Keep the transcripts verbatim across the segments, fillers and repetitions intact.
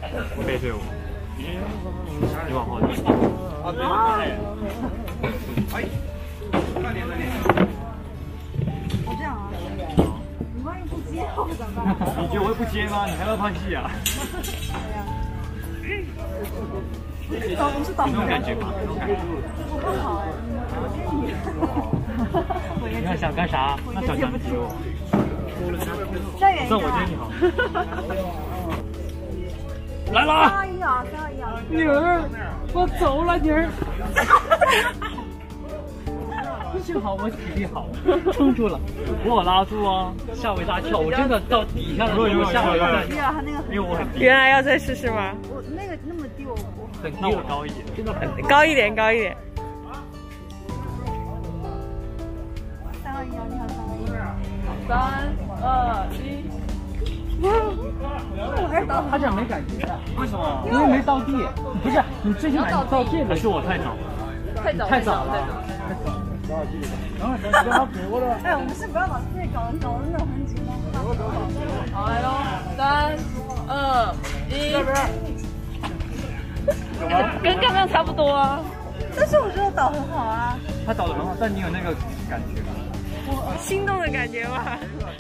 背对我，你往后点。啊，对。哎，慢点，慢点。 我这样啊。你万一不接我怎么办？ 你觉得我会不接吗？你还要放弃啊？ 对呀。我是倒霉。 那种感觉吗？ 我不好哎，我接你。 你看想干啥？那小强接我。 站远一点。 算我接你好。来了。 三二一啊！三二一啊！ 女儿，我走了，女儿。幸好我体力好，撑住了。我有拉住啊，吓我一大跳，我真的到底下的时候吓我一大跳。因为我很低。 原来要再试试吗？ 我那个那么低，我我很低，我高一点，真的很低。 高一点，高一点。 三二一啊！你好，三二一。 三二一。 我还是倒。 他这样没感觉。 为什么？ 因为没到地。不是，你最起码到这还是我太早？ 太早， 太早了。 等会儿记得。 等会儿等会儿他给我的。 哎，我们是不要把自己搞搞得那种很紧张。 好，来喽，三二一。这边。跟刚刚差不多啊。 但是我觉得导很好啊。 他导得很好，但你有那个感觉吗？ 我心动的感觉吧。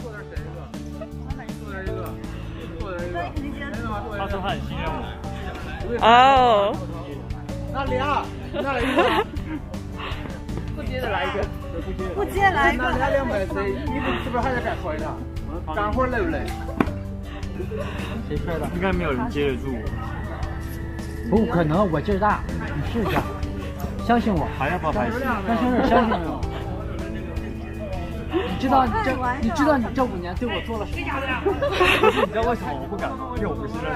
他说他很信任我。 哦。 那俩，那来一个。 不接的来一个。 不接来一个。 那俩两百岁，你们是不是还在干活呢？干活累不累？谁摔的？ 应该没有人接得住我。 不可能，我劲儿大，你试一下，相信我。 还要不要拍戏？ 张先生，相信我。你知道你这，你知道你这五年对我做了什么？ 不是，你知道为什么我不敢吗？因为我不信任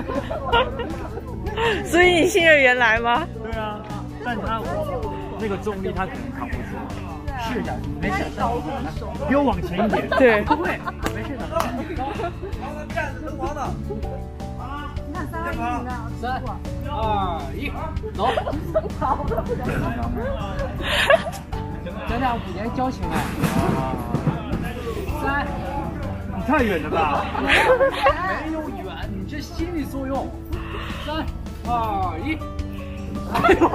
他。所以你信任原来吗？ 对啊，但他那个重力他可能扛不住。 试一下，没事。 比我往前一点。 对。 不会，没事的。 站着成王的。你看三二一，你看三二一，走。咱俩五年交情哎。三， 你太远了吧？ 没有远，你这心理作用。三二一。哎呦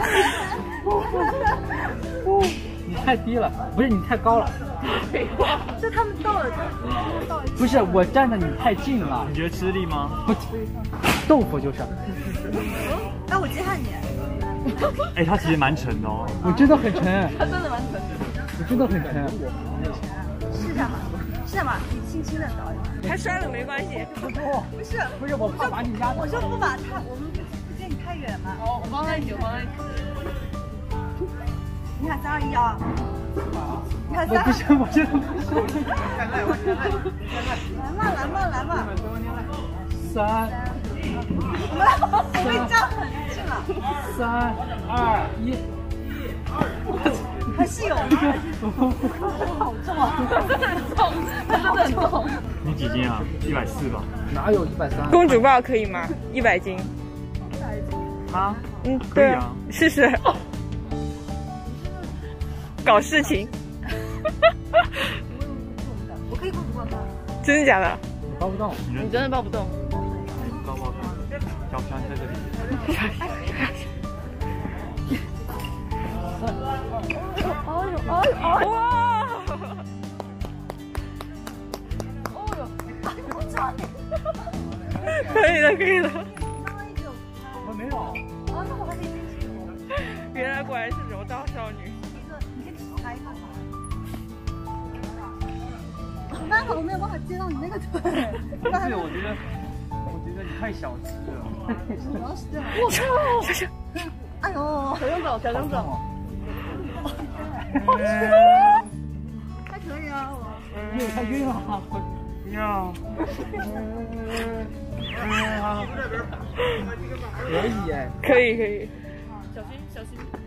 我去！你太低了，不是你太高了。 就他们到了，到了。 不是我站的你太近了。 你觉得吃力吗？ 不，豆腐就是。 哎，我接下你。 哎，他其实蛮沉的哦。 我真的很沉。 他真的蛮沉的。 我真的很沉。 试一下嘛，试一下嘛，你轻轻的倒一下。 他摔了没关系。 不不不是不是，我怕把你压。 我说不把他，我们不不接你太远嘛。 哦，我帮他一起，我帮他一起。 你看三二一啊！你看三。 不行，我真的不行。 来嘛来嘛来嘛！ 三。 我们我们站很近了。 三二一。 还是有。好重啊！ 真的很重，真的很重。 你几斤啊？一百四吧。 哪有一百三？ 公主抱可以吗？一百斤。 一百斤。 啊？ 嗯， 可以啊。 试试。搞事情。 我可以公主抱吗？ 真的假的？ 你抱不动， 你真的抱不动。 抱抱看，小强在这里。 哎呦哎呦哎呦！ 哇！ 哦呦！我操！ 可以的，可以的。 我没有。 啊，那我还可以坚持。 原来果然是柔道少女。 你先抬一下。没办法，我没有办法接到你那个腿。 不是，我觉得，我觉得你太小只了。 我操！哎呦！ 小张走，小张走。 还可以啊，我。 因为太晕了。 要。 可以哎。 可以可以。小心小心。